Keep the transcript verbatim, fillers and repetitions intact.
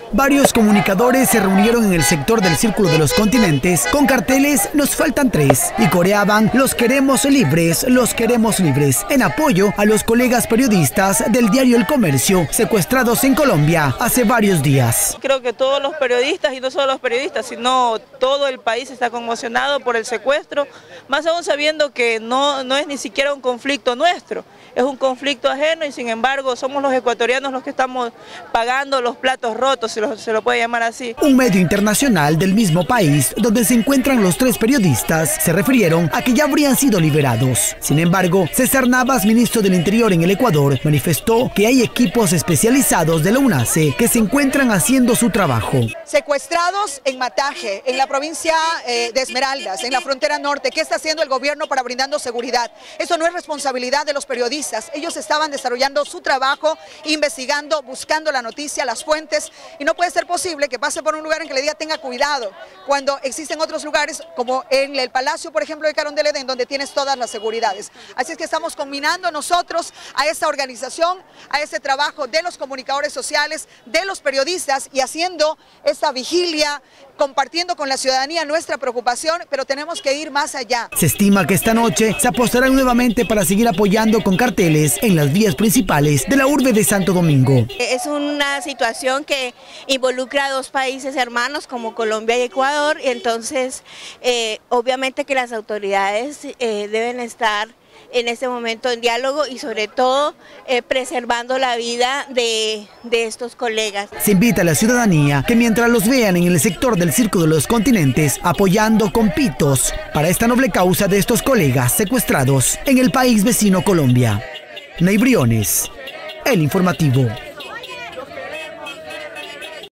Varios comunicadores se reunieron en el sector del Círculo de los Continentes con carteles "Nos faltan tres" y coreaban "Los queremos libres, los queremos libres", en apoyo a los colegas periodistas del diario El Comercio secuestrados en Colombia hace varios días. Creo que todos los periodistas, y no solo los periodistas, sino todo el país está conmocionado por el secuestro, más aún sabiendo que no, no es ni siquiera un conflicto nuestro, es un conflicto ajeno y sin embargo somos los ecuatorianos los que estamos pagando los platos rotos, se lo, se lo puede llamar así. Un medio internacional del mismo país donde se encuentran los tres periodistas se refirieron a que ya habrían sido liberados. Sin embargo, César Navas, ministro del Interior en el Ecuador, manifestó que hay equipos especializados de la UNACE que se encuentran haciendo su trabajo. Secuestrados en Mataje, en la provincia eh, de Esmeraldas, en la frontera norte, ¿qué está haciendo el gobierno para brindando seguridad? Eso no es responsabilidad de los periodistas, ellos estaban desarrollando su trabajo, investigando, buscando la noticia, las fuentes, y no puede ser posible que pase por un lugar en que le diga tenga cuidado, cuando existen otros lugares como en el Palacio, por ejemplo, de Carondelet, en donde tienes todas las seguridades. Así es que estamos combinando nosotros a esta organización, a este trabajo de los comunicadores sociales, de los periodistas y haciendo esta vigilia, compartiendo con la ciudadanía nuestra preocupación, pero tenemos que ir más allá. Se estima que esta noche se apostarán nuevamente para seguir apoyando con carteles en las vías principales de la urbe de Santo Domingo. Es una situación que involucra a dos países hermanos como Colombia y Ecuador, y entonces eh, obviamente que las autoridades eh, deben estar en este momento en diálogo y sobre todo eh, preservando la vida de, de estos colegas. Se invita a la ciudadanía que mientras los vean en el sector del Círculo de los Continentes apoyando con pitos para esta noble causa de estos colegas secuestrados en el país vecino Colombia. Ney Briones, El Informativo.